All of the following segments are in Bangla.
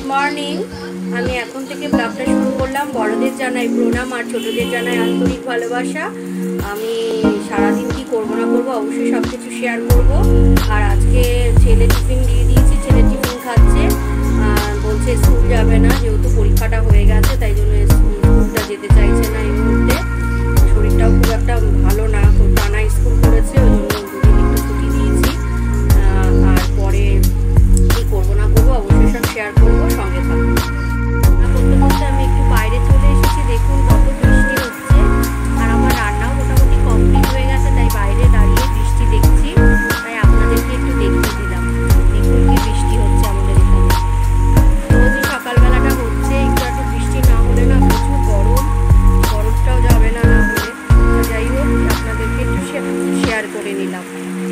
মর্নিং। আমি এখন থেকে ব্লগটা শুরু করলাম। বড়দের জানাই প্রণাম আর ছোটদের জানাই আন্তরিক ভালোবাসা। আমি সারাদিন কি করবো না করবো অবশ্যই সব কিছু শেয়ার করবো। আর আজকে ছেলে টিফিন দিয়ে দিয়েছি, ছেলে টিফিন খাচ্ছে। বলছে স্কুল যাবে না, যেহেতু পরীক্ষাটা হয়ে গেছে তাই জন্য স্কুলটা যেতে চাইছে না এই মুহূর্তে। শরীরটাও খুব একটা ভালো না, খুব টানা স্কুল করেছে, ওই জন্য দুদিন একটু ছুটি দিয়েছি। আর পরে কি করবো না করবো অবশ্যই সব শেয়ার করবো, সঙ্গে থাকবো। করতে করতে আমি একটু বাইরে চলে এসেছি, দেখুন কত বৃষ্টি হচ্ছে। আর আমার রান্নাও মোটামুটি কমপ্লিট হয়ে গেছে, তাই বাইরে দাঁড়িয়ে বৃষ্টি দেখছি, তাই আপনাদেরকে একটু দেখিয়ে দিলাম। দেখুন কি বৃষ্টি হচ্ছে আমাদের এখানে। রোজই সকালবেলাটা হচ্ছে, একটু বৃষ্টি না হলে না প্রচুর গরমটাও যাবে না না হলে। যাই হোক, আপনাদেরকে একটু শেয়ার করে নিলাম।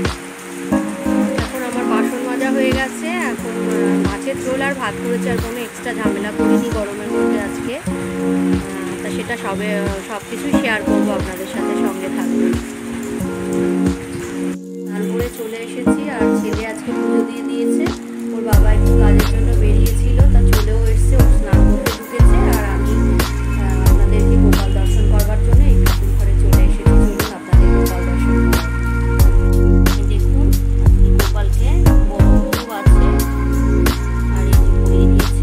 এখন আমার বাসন মাজা হয়ে গেছে, এখন মাছের ঝোল আর ভাত করেছে, আর কোনো এক্সট্রা ঝামেলা করিনি গরমের মধ্যে আজকে। তা সেটা সব কিছুই শেয়ার করবো আপনাদের সাথে, সঙ্গে থাকবেন। স্নান করে চলে এসেছি, আর ছেলে আজকে পুজো দিয়ে দিয়েছে। ওর বাবা একটু কাজের জন্য বেরিয়েছিল, তা চলেও এসছে, ও স্নান করতে ঢুকেছে। আর আমি আপনাদেরকে গোপাল দর্শন করবার জন্য এই ঠাকুর ঘরে চলে এসেছি। চলুন আপনাদের গোপাল দর্শন করাই। দেখুন গোপালকে বড় খুব আছে, আর এই যে পরিয়ে দিয়েছে।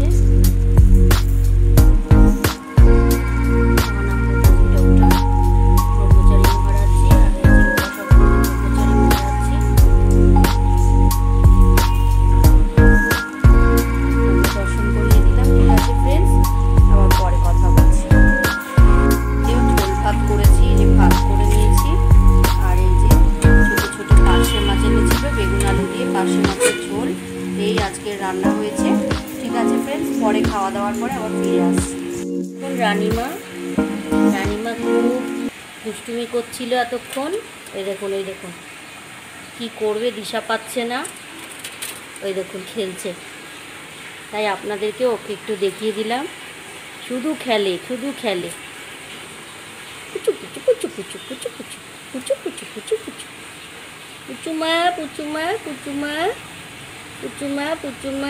ব্রহ্মচারী মহারাজজি, আর এই যে সব ব্রহ্মচারী মহারাজজি। দর্শন করিয়ে দিলাম। ঠিক আছে ফ্রেন্ডস, আবার পরে কথা বলছি। ঝোল ভাত করেছি, এই যে ভাত করে নিয়েছি। আর এই যে ছোটো ছোটো পার্শে মাছ এনেছিল, বেগুন আলু দিয়ে পার্শে মাছের ঝোল, এই আজকের রান্না হয়েছে। ঠিক আছে ফ্রেন্ডস, পরে খাওয়া দাওয়ার পরে আবার ফিরে আসছি। এখন রানিমা খুব দুষ্টুমি করছিল এতক্ষণ। এই দেখুন কি করবে দিশা পাচ্ছে না। ওই দেখুন খেলছে, তাই আপনাদেরকে ওকে একটু দেখিয়ে দিলাম। শুধু খেলে কুচু কুচু কুচু কুচু কুচু কুচু কুচু কুচু কুচু কুচু পুচুমা পুচুমা পুচুমা পুচুমা পুচুমা।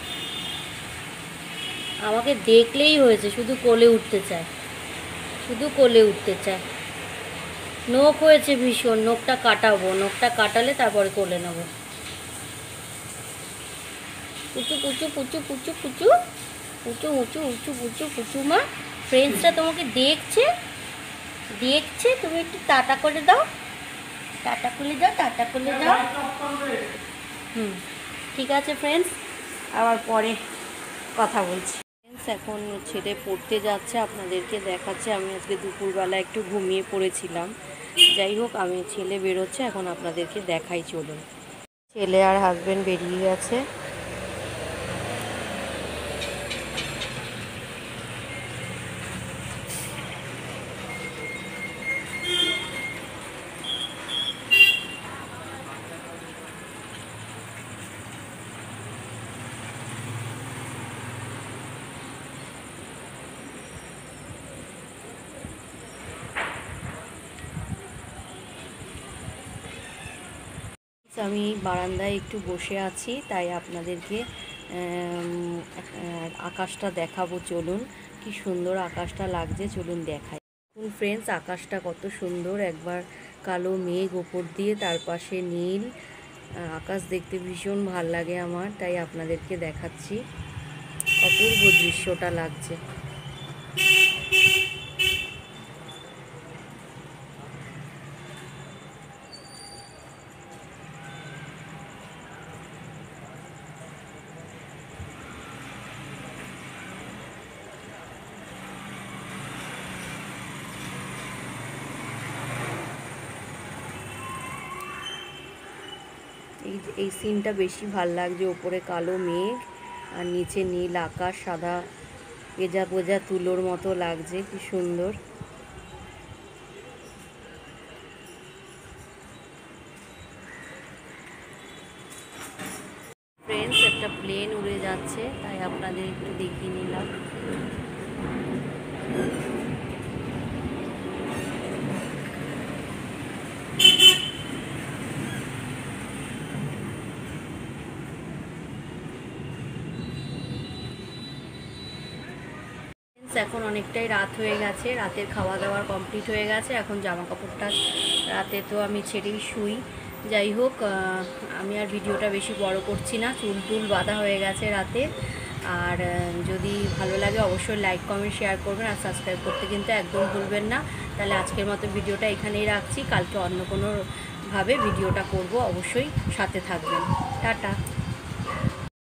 আমাকে দেখলেই হয়েছে, শুধু কোলে উঠতে চায়। নখ হয়েছে ভীষণ, নখটা কাটাবো, নখটা কাটালে তারপরে কোলে নেব। পুচু পুচু পুচু পুচু পুচু পুচু উঁচু উঁচু পুচু পুচুমা। ফ্রেন্ডসটা তোমাকে দেখছে, তুমি একটু টাটা করে দাও। ঠিক আছে ফ্রেন্ডস, আবার পরে কথা বলছি। ফ্রেন্ডস, এখন ছেলে পড়তে যাচ্ছে, আপনাদেরকে দেখাচ্ছে। আমি আজকে দুপুরবেলা একটু ঘুমিয়ে পড়েছিলাম। যাই হোক, আমি ছেলে বেরোচ্ছে, এখন আপনাদেরকে দেখাই। চলুন। ছেলে আর হাজব্যান্ড বেরিয়ে গেছে। আমি বারান্দায় একটু বসে আছি, তাই আপনাদেরকে আকাশটা দেখাবো। চলুন, কি সুন্দর আকাশটা লাগছে, চলুন দেখাই। ফ্রেন্ডস, আকাশটা কত সুন্দর, একবার কালো মেঘ ওপর দিয়ে, তার পাশে নীল আকাশ, দেখতে ভীষণ ভাল লাগে আমার, তাই আপনাদেরকে দেখাচ্ছি। অপূর্ব দৃশ্যটা লাগছে। এই সিনটা বেশি ভাল লাগছে, ওপরে কালো মেঘ আর নিচে নীল আকাশ, সাদা গোজা তুলোর মতো লাগছে, কি সুন্দর। ফ্রেন্ডস, একটা প্লেন উড়ে যাচ্ছে, তাই আপনাদের একটু দেখিয়ে নিলাম। এখন অনেকটাই রাত হয়ে গেছে, রাতের খাওয়া দাওয়া কমপ্লিট হয়ে গেছে। এখন জামা কাপড়টা রাতে তো আমি ছেড়েই শুই। যাই হোক, আমি আর ভিডিওটা বেশি বড় করছি না, চুল টুল বাঁধা হয়ে গেছে রাতে। আর যদি ভালো লাগে অবশ্যই লাইক কমেন্ট শেয়ার করবেন, আর সাবস্ক্রাইব করতে কিন্তু একদম ভুলবেন না। তাহলে আজকের মতো ভিডিওটা এখানেই রাখছি, কালকে অন্য কোনোভাবে ভিডিওটা করব, অবশ্যই সাথে থাকবেন। টাটা।